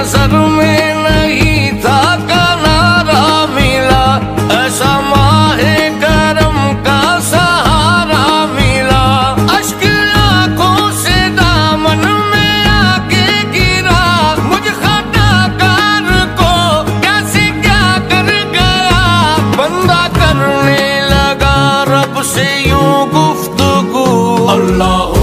नजर में नहीं था किनारा मिला, ऐसा माहे करम का सहारा मिला। अश्क आंखों से दामन में आके गिरा, मुझ खताकार को कैसे क्या कर गया। बंदा करने लगा रब से यूं गुफ्तगू, अल्लाह